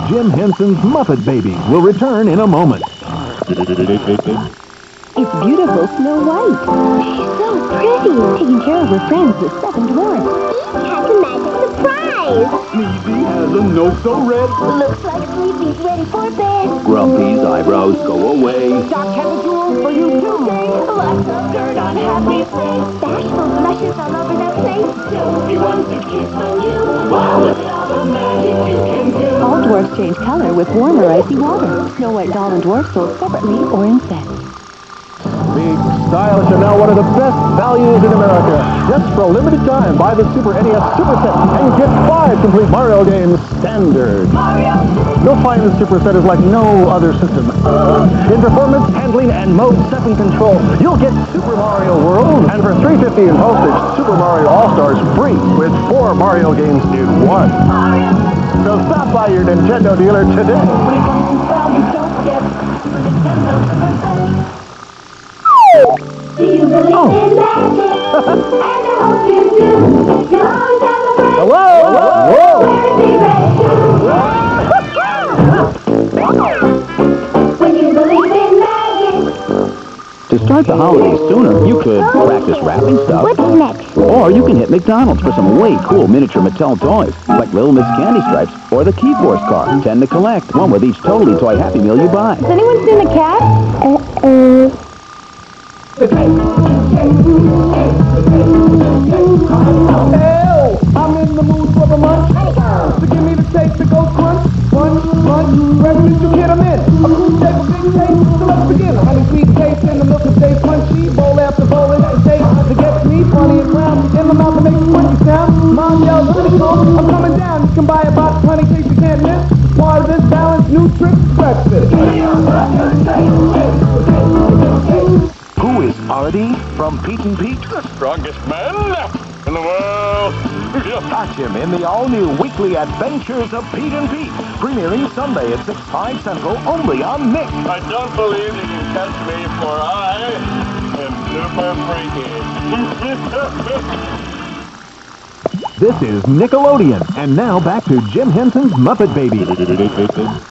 Jim Henson's Muppet Babies will return in a moment. It's beautiful Snow White. She's so pretty. Taking care of her friends, the seven dwarfs. Each has a magic surprise. Sneezy has a nose so red. Looks like Sleepy's ready for bed. Grumpy's eyebrows go away. Doc has a jewel for you today. Lots of dirt on Happy Place. Bashful blushes all over the place. Jonesy wants to kiss on you. Wow, look at all the magic you can do. All dwarfs change color with warmer icy water. Snow White doll and dwarf sold separately or in sets. Big, stylish, and now one of the best values in America. Just for a limited time, buy the Super NES Super Set and get 5 complete Mario games standard. You'll find the Super Set is like no other system. In performance, handling, and Mode 7 control, you'll get Super Mario World, and for $3.50 in postage, Super Mario All-Stars free with 4 Mario games in one. So stop by your Nintendo dealer today. Do you believe in magic? And I hope you do. You're always have a friend. Hello? Whoa! When you believe in magic. To start the holidays sooner, you could practice wrapping stuff. What's next? Or you can hit McDonald's for some way cool miniature Mattel toys, like Little Miss Candy Stripes or the Key Force car. 10 to collect, one with each Totally Toy Happy Meal you buy. Has anyone seen the cat? Hell, I'm in the mood for the munch. So give me the taste that goes crunch, punch, punch. Wherever did you get 'em in? A cool shape, a big taste, so let's begin. Honey sweet taste in the milk and stay punchy. Bowl after bowl, it's the taste that gets me funny and brown. In my mouth, it makes a crunchy sound. Mom yells, honeycomb, I'm coming down. You can buy a box of honey cakes you can't miss. Part of this balanced nutritious breakfast. Who is Artie from Pete and Pete? The strongest man in the world. Catch him in the all-new weekly Adventures of Pete and Pete, premiering Sunday at 6, 5 Central, only on Nick. I don't believe you can catch me, for I am super freaky. This is Nickelodeon, and now back to Jim Henson's Muppet Babies.